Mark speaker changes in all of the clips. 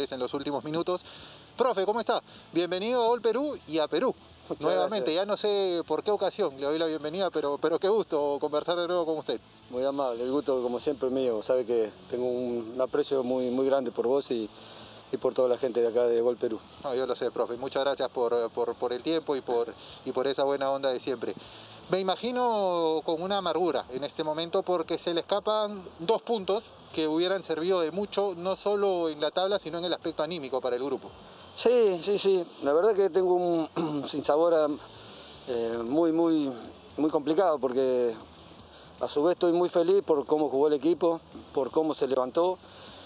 Speaker 1: goles en los últimos minutos. Profe, ¿cómo está? Bienvenido a Gol Perú y a Perú.
Speaker 2: Muchas
Speaker 1: nuevamente,
Speaker 2: gracias.
Speaker 1: Ya no sé por qué ocasión le doy la bienvenida, pero qué gusto conversar de nuevo con usted.
Speaker 2: Muy amable, el gusto como siempre es mío. Sabe que tengo un aprecio muy grande por vos y por toda la gente de acá de Gol Perú.
Speaker 1: No, yo lo sé, profe. Muchas gracias por el tiempo y por esa buena onda de siempre. Me imagino con una amargura en este momento porque se le escapan 2 puntos que hubieran servido de mucho, no solo en la tabla, sino en el aspecto anímico para el grupo.
Speaker 2: Sí. La verdad que tengo un sinsabor muy complicado porque a su vez estoy muy feliz por cómo jugó el equipo, por cómo se levantó.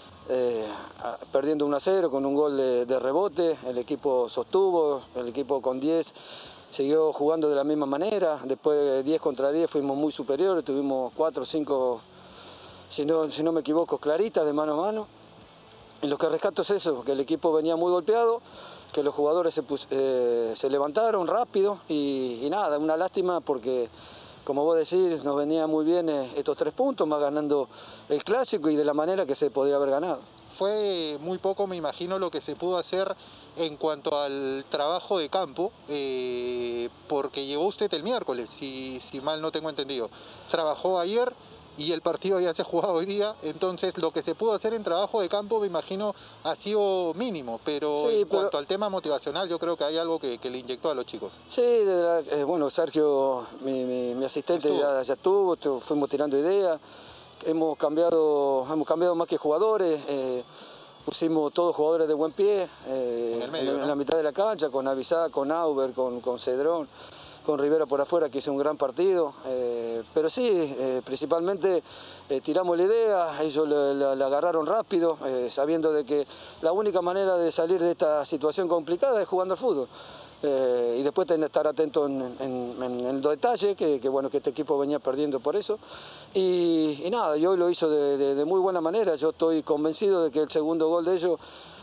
Speaker 2: Perdiendo 1-0 con un gol de rebote, el equipo sostuvo, el equipo con 10 siguió jugando de la misma manera, después de 10 contra 10 fuimos muy superiores, tuvimos 4 o 5, si no me equivoco, claritas de mano a mano. Y lo que rescato es eso, que el equipo venía muy golpeado, que los jugadores se levantaron rápido y nada, una lástima porque, como vos decís, nos venía muy bien estos 3 puntos, más ganando el Clásico y de la manera que se podía haber ganado.
Speaker 1: Fue muy poco, me imagino, lo que se pudo hacer en cuanto al trabajo de campo, porque llegó usted el miércoles, si mal no tengo entendido. Trabajó ayer y el partido ya se ha jugado hoy día, entonces lo que se pudo hacer en trabajo de campo, me imagino, ha sido mínimo, pero
Speaker 2: Sí,
Speaker 1: en cuanto al tema motivacional, yo creo que hay algo que le inyectó a los chicos.
Speaker 2: Sí, bueno, Sergio, mi asistente, ya estuvo, fuimos tirando ideas, hemos cambiado más que jugadores, pusimos todos jugadores de buen pie en la mitad de la cancha, con Avisá, con Auber, con Cedrón, con Rivera por afuera, que hizo un gran partido, pero sí, principalmente tiramos la idea, ellos la agarraron rápido, sabiendo de que la única manera de salir de esta situación complicada es jugando al fútbol. Y después estar atento en los detalles, que bueno, que este equipo venía perdiendo por eso. Y nada, yo lo hizo de muy buena manera. Yo estoy convencido de que el segundo gol de ellos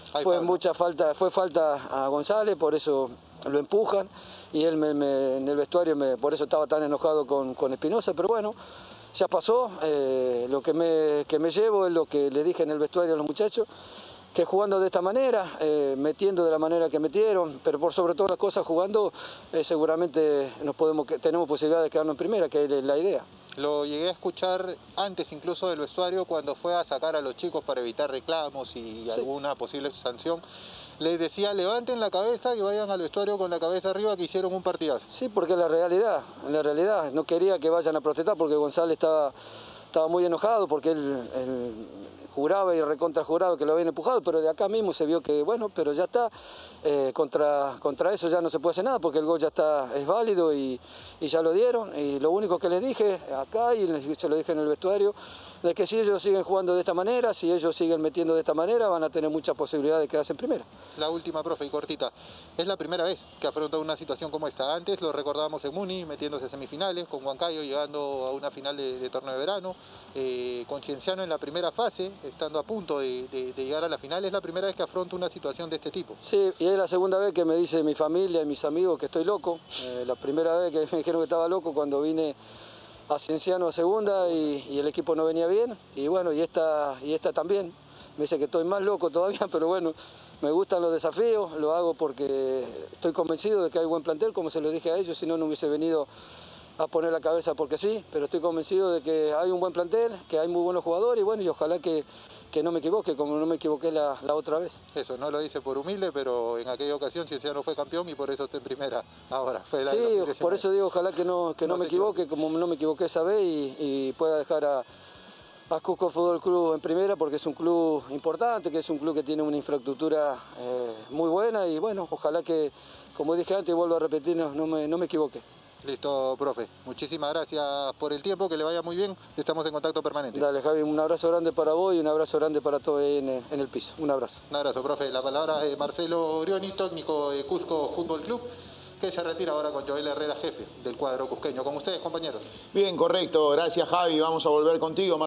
Speaker 2: fue falta a González, por eso lo empujan. Y él en el vestuario, por eso estaba tan enojado con Espinosa, pero bueno, ya pasó. Lo que me llevo es lo que le dije en el vestuario a los muchachos, que jugando de esta manera, metiendo de la manera que metieron, pero por sobre todas las cosas jugando, seguramente tenemos posibilidad de quedarnos en primera, que es la idea.
Speaker 1: Lo llegué a escuchar antes incluso del vestuario cuando fue a sacar a los chicos para evitar reclamos y alguna posible sanción. Les decía, levanten la cabeza y vayan al vestuario con la cabeza arriba, que hicieron un partidazo.
Speaker 2: Sí, porque en la realidad, no quería que vayan a protestar porque González estaba muy enojado porque él juraba y recontrajuraba que lo habían empujado, pero de acá mismo se vio que, bueno, pero ya está, contra eso ya no se puede hacer nada porque el gol ya es válido y ya lo dieron. Y lo único que les dije acá, y se lo dije en el vestuario, de que si ellos siguen jugando de esta manera, si ellos siguen metiendo de esta manera, van a tener muchas posibilidades de quedarse en primera.
Speaker 1: La última, profe, y cortita. Es la primera vez que afronta una situación como esta. Antes lo recordábamos en Muni, metiéndose a semifinales, con Huancayo llegando a una final de torneo de verano, con Cienciano en la primera fase, estando a punto de llegar a la final. Es la primera vez que afronta una situación de este tipo.
Speaker 2: Sí, y es la segunda vez que me dice mi familia y mis amigos que estoy loco. La primera vez que me dijeron que estaba loco cuando vine a Cienciano a segunda y el equipo no venía bien. Y bueno, y esta también. Me dice que estoy más loco todavía, pero bueno, me gustan los desafíos, lo hago porque estoy convencido de que hay buen plantel, como se lo dije a ellos, si no, no hubiese venido a poner la cabeza porque sí, pero estoy convencido de que hay un buen plantel, que hay muy buenos jugadores y bueno, y ojalá que no me equivoque, como no me equivoqué la otra vez.
Speaker 1: Eso, no lo dice por humilde, pero en aquella ocasión Cienciano fue campeón y por eso está en primera ahora.
Speaker 2: Sí, por eso digo, ojalá que no me equivoque, como no me equivoqué esa vez y pueda dejar a Cusco Fútbol Club en primera, porque es un club importante, que es un club que tiene una infraestructura muy buena y bueno, ojalá que, como dije antes y vuelvo a repetir, no me equivoque.
Speaker 1: Listo, profe. Muchísimas gracias por el tiempo, que le vaya muy bien. Estamos en contacto permanente.
Speaker 2: Dale, Javi, un abrazo grande para vos y un abrazo grande para todos ahí en el piso. Un abrazo.
Speaker 1: Un abrazo, profe. La palabra es de Marcelo Orioni, técnico de Cusco Fútbol Club, que se retira ahora con Joel Herrera, jefe del cuadro cusqueño. Con ustedes, compañeros.
Speaker 3: Bien, correcto. Gracias, Javi. Vamos a volver contigo.